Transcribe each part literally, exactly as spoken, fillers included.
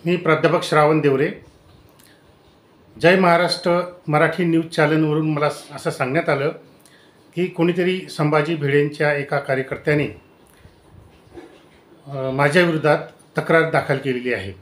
मी प्राध्यापक श्रावण देवरे. जय महाराष्ट्र मराठी न्यूज चॅनलवरून मला असं सांगण्यात आलं की कोणीतरी संभाजी भिडेंच्या एका कार्यकर्त्याने माझ्या विरोधात तक्रार दाखल केलेली आहे.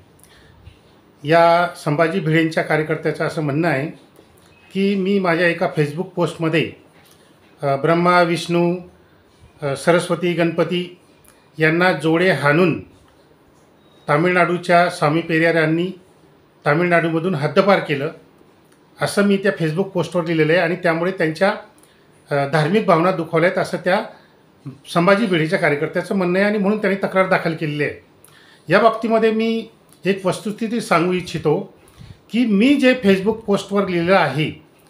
या संभाजी भिडेंच्या कार्यकर्त्याचं असं म्हणणं आहे की मी माझ्या एका फेसबुक पोस्टमध्ये ब्रह्मा विष्णू सरस्वती गणपती यांना जोडे हाणून तामिळनाडूच्या स्वामी पेरियार यांनी तामिळनाडूमधून हद्दपार केलं असं मी त्या फेसबुक पोस्टवर लिहिलेलं आहे आणि त्यामुळे त्यांच्या धार्मिक भावना दुखावल्यात असं त्या संभाजी भिडेच्या कार्यकर्त्याचं म्हणणं आहे आणि म्हणून त्यांनी तक्रार दाखल केलेली आहे. या बाबतीमध्ये मी एक वस्तुस्थिती सांगू इच्छितो की मी जे फेसबुक पोस्टवर लिहिलेलं आहे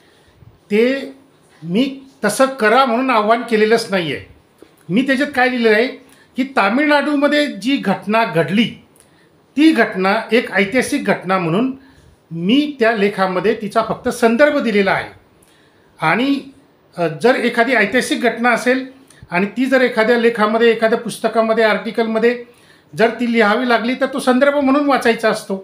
ते मी तसं करा म्हणून आव्हान केलेलंच नाही आहे. मी त्याच्यात काय लिहिलेलं आहे की तामिळनाडूमध्ये जी घटना घडली ती घटना एक ऐतिहासिक घटना म्हणून मी त्या लेखामध्ये तिचा फक्त संदर्भ दिलेला आहे. आणि जर एखादी ऐतिहासिक घटना असेल आणि ती जर एखाद्या लेखामध्ये एखाद्या पुस्तकामध्ये आर्टिकलमध्ये जर ती लिहावी लागली तर तो संदर्भ म्हणून वाचायचा असतो.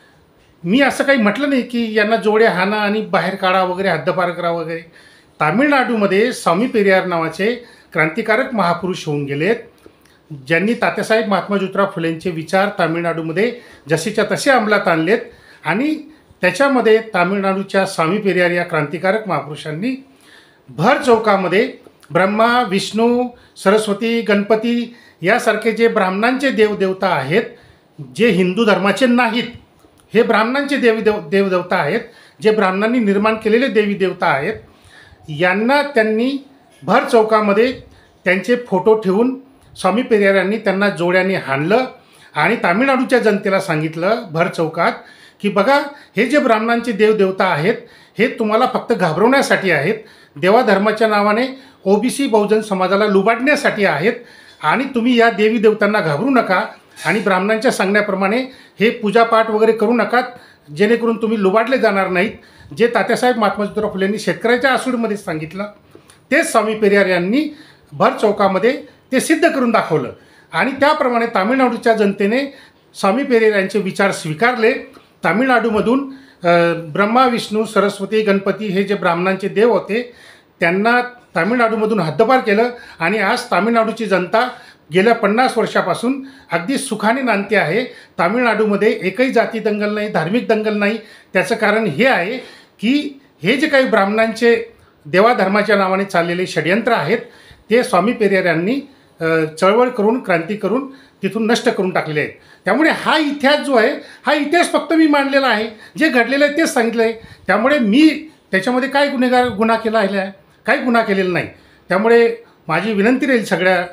मी असं काही म्हटलं नाही की यांना जोडे हाणा आणि बाहेर काढा वगैरे हद्दपार करा वगैरे. तामिळनाडूमध्ये स्वामी पेरियार नावाचे क्रांतिकारक महापुरुष होऊन गेलेत ज्यांनी तात्यासाहेब महात्मा ज्योतिराव फुलेंचे विचार तामिळनाडूमध्ये जसेच्या तसे अंमलात आणलेत आणि त्याच्यामध्ये तामिळनाडूच्या स्वामी पेरियार या क्रांतिकारक महापुरुषांनी भर चौकामध्ये ब्रह्मा विष्णू सरस्वती गणपती यासारखे जे ब्राह्मणांचे देवदेवता आहेत जे हिंदू धर्माचे नाहीत, हे ब्राह्मणांचे देवीदेव देवदेवता आहेत जे ब्राह्मणांनी निर्माण केलेले देवी देवता आहेत, यांना त्यांनी भर चौकामध्ये त्यांचे फोटो ठेवून स्वामी पेरियार यांनी त्यांना जोड्याने हाणलं आणि तामिळनाडूच्या जनतेला सांगितलं भर चौकात की बघा हे जे ब्राह्मणांचे देवदेवता आहेत हे तुम्हाला फक्त घाबरवण्यासाठी आहेत, देवाधर्माच्या नावाने ओबीसी बहुजन समाजाला लुबाडण्यासाठी आहेत आणि तुम्ही या देवी देवतांना घाबरू नका आणि ब्राह्मणांच्या सांगण्याप्रमाणे हे पूजापाठ वगैरे करू नका जेणेकरून तुम्ही लुबाडले जाणार नाहीत. जे तात्यासाहेब महात्मा ज्योतिराव फुले यांनी शेतकऱ्याच्या आसूडमध्ये सांगितलं तेच स्वामी पेरियार यांनी भर चौकामध्ये ते सिद्ध करून दाखवलं आणि त्याप्रमाणे तामिळनाडूच्या जनतेने स्वामी पेरियार यांचे विचार स्वीकारले. तामिळनाडूमधून ब्रह्मा विष्णू सरस्वती गणपती हे जे ब्राह्मणांचे देव होते त्यांना तामिळनाडूमधून हद्दपार केलं आणि आज तामिळनाडूची जनता गेल्या पन्नास वर्षापासून अगदी सुखाने नांदते आहे. तामिळनाडूमध्ये एकही जाती दंगल नाही, धार्मिक दंगल नाही. त्याचं कारण हे आहे की हे जे काही ब्राह्मणांचे देवाधर्माच्या नावाने चाललेले षडयंत्र आहेत ते स्वामी पेरियार यांनी चळवळ करून क्रांती करून तिथून नष्ट करून टाकलेले आहेत. त्यामुळे हा इतिहास जो आहे हा इतिहास फक्त मी मांडलेला आहे, जे घडलेलं आहे तेच सांगितलं आहे. त्यामुळे मी त्याच्यामध्ये काय गुन्हेगार गुन्हा केला आहे, काही गुन्हा केलेला नाही. त्यामुळे माझी विनंती राहील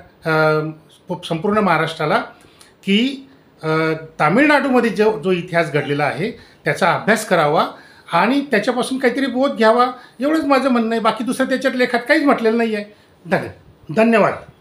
सगळ्या संपूर्ण महाराष्ट्राला की तामिळनाडूमध्ये जो जो इतिहास घडलेला आहे त्याचा अभ्यास करावा आणि त्याच्यापासून काहीतरी बोध घ्यावा, एवढंच माझं म्हणणं आहे. बाकी दुसरं त्याच्यात लेखात काहीच म्हटलेलं नाही आहे. धन्य धन्यवाद.